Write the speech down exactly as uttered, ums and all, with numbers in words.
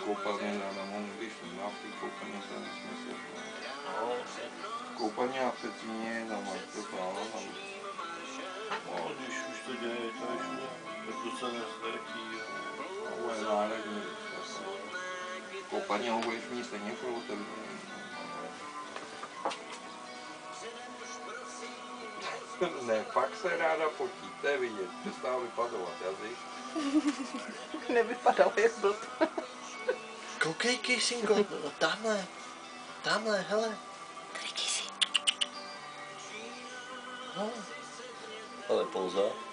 koupelně nemohu, když nemá v té koupelně, to je nesmysl. No, koupelně a předsíně, tam máš to právo. no, když už to děje, to je všude, tak to se nestratí. To bude národní. Koupelně ho budeš mít stejně pro otevřený. Ne, fakt se ráda fotí, to je vidět, přestává vypadovat jazyk. Nevypadal jak blb. Koukej, Kisingo, tamhle, tamhle, hele. Tady Kisi. No. Ale pouza.